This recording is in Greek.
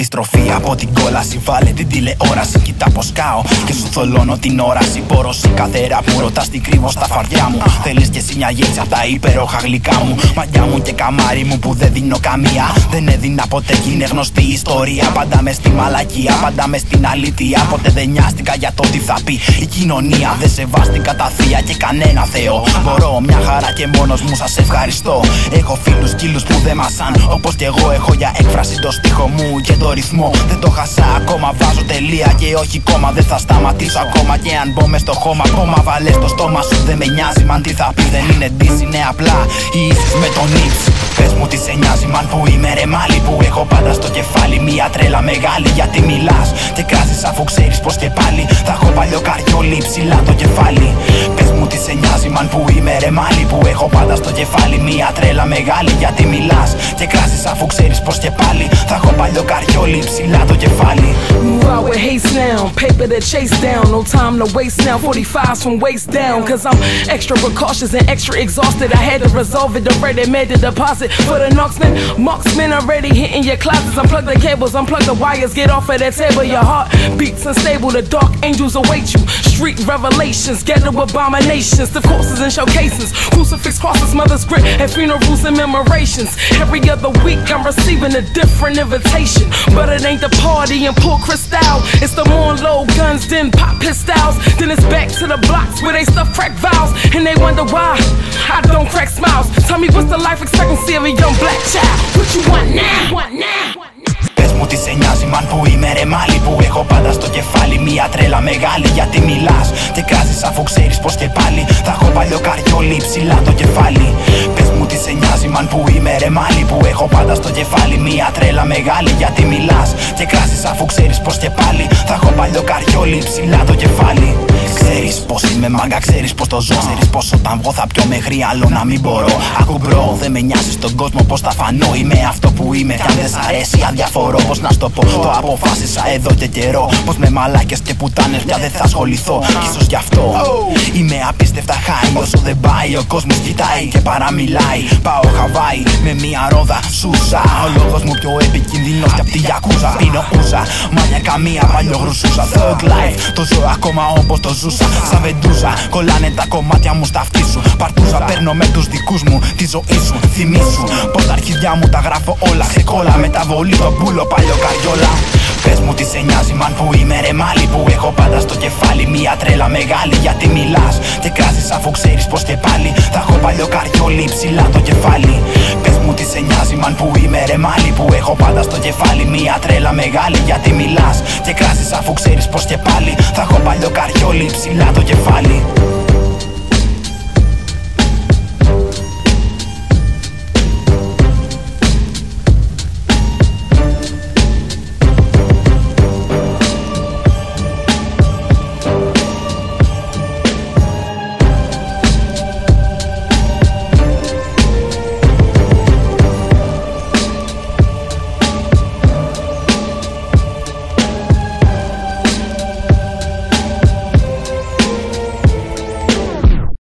Επιστροφή από την κόλαση, βάλε την τηλεόραση. Κοίτα πως κάω και σου θολώνω την όραση. Πόρωση κάθε ραπ μου ρωτάς τι κρύβω στα φαρδιά μου. Θέλεις κι εσύ μια γεύση απ' τα υπέροχα γλυκά μου. Μαγιά μου και καμάρι μου που δεν δίνω καμία. Δεν έδινα ποτέ κι είναι γνωστή ιστορία. Πάντα μες στη μαλακία, πάντα μες στην αλήθεια. Ποτέ δεν νοιάστηκα για το τι θα πει η κοινωνία. Δεν σεβάστηκα τα θεία και κανένα Θεό. Μπορώ μια χαρά και μόνος μου, σας ευχαριστώ. Έχω φίλους κύλους που δεν μασάν, όπως κι εγώ έχω για έκφραση το στίχο μου και το ρυθμό. Δεν το χάσα ακόμα, βάζω τελεία και όχι κόμμα. Δεν θα σταματήσω ακόμα και αν μπω μες στο χώμα. Ακόμα βάλε στο στόμα σου, δεν με νοιάζει μαν τι θα πει. Δεν είναι ντύση, είναι απλά οι ίσεις με τον ύψ. Πες μου τι σε νοιάζει μαν που είμαι ρε μάλι, που έχω πάντα στο κεφάλι μια τρέλα μεγάλη. Γιατί μιλάς και κράζεις αφού ξέρεις πως και πάλι θα έχω παλιό καριόλι ψηλά το κεφάλι. Πες μου τι σε νοιάζει μαν που είμαι ρε μάλι, που έχω πάντα στο κεφάλι μια τρέλα μεγάλη. Γιατί μιλάς και κράζεις αφού ξέρεις πως και πάλι θα έχω παλιό καριόλι ψηλά το κεφάλι. Move out with haste now, paper to chase down. No time to waste now, 45s from waist down. Cause I'm extra precautious and extra exhausted. I had to resolve it, already made the deposit for the marksmen already hitting your closets. Unplug the cables, unplug the wires, get off of that table. Your heart beats unstable, the dark angels await you. Street revelations, ghetto abominations, the courses and showcases, crucifix crosses, mother's grit at funerals and commemorations. Every other week I'm receiving a different invitation, but it ain't the party and pull crystal. It's the more low guns, then pop pistols. Then it's back to the blocks where they stuff crack vials, and they wonder why I don't crack smiles. Tell me what's the life expectancy of a young black child? What you want now? Πες μου τι σε νοιάζει μαν που είμαι ρε μάλι, που έχω πάντα στο κεφάλι μια τρέλα μεγάλη. Γιατί μιλάς και κράζεις αφού ξέρεις πως και πάλι θα έχω παλιό καριόλι ψηλά το κεφάλι. Πες μου τι σε νοιάζει μαν που είμαι ρε μάλι, που έχω πάντα στο κεφάλι μια τρέλα μεγάλη. Γιατί μιλάς και κράζεις αφού ξέρεις πως και πάλι θα έχω παλιό καριόλι ψηλά το κεφάλι. Ξέρεις πως είμαι μάγκα, ξέρεις πως το ζω. Ξέρεις πως όταν βγω θα πιω μέχρι άλλο να μην μπορώ. Ακού μπρο, δεν με νοιάζει στον κόσμο πως θα φανώ. Είμαι αυτό που είμαι κι αν δεν σ' αρέσει αδιαφορώ. Πως να στο πω, το αποφάσισα εδώ και καιρό. Πως με μαλάκες και πουτάνες πια δεν θα ασχοληθώ. Κι ίσως γι' αυτό είμαι απίστευτα high. Όσο δεν πάει ο κόσμος κοιτάει και παραμιλάει. Πάω Χαβάη με μια ρόδα σούσα. Ο λόγος μου πιο επικίνδυνος κι απ' τη γιακούζα. Πίνω ούζα, μα για καμία παλιό γρουσούσα. Thug life, το ζω ακόμα όπως το ζούσα. Σαν βεντούζα, κολλάνε τα κομμάτια μου στα αυτή σου. Παρτούζα, παίρνω με τους δικούς μου τη ζωή σου. Θυμήσου πως τα αρχίδια μου τα γράφω όλα. Ξεκόλα μεταβολή το μπούλο παλιό καριόλα. Πες μου τι σε νοιάζει μαν που είμαι ρε μάλι, που έχω πάντα στο κεφάλι μια τρέλα μεγάλη. Γιατί μιλάς και κράζεις αφού ξέρεις πως και πάλι θα έχω παλιό καριόλι ψηλά το κεφάλι. Πες μου τι σε νοιάζει μαν που είμαι ρε μάλι, που έχω πάντα στο κεφάλι μια τρέλα μεγάλη. Γιατί μιλάς και κράζεις αφού ξέρεις πως και πάλι θα έχω παλιό καριόλι ψηλά το κεφάλι.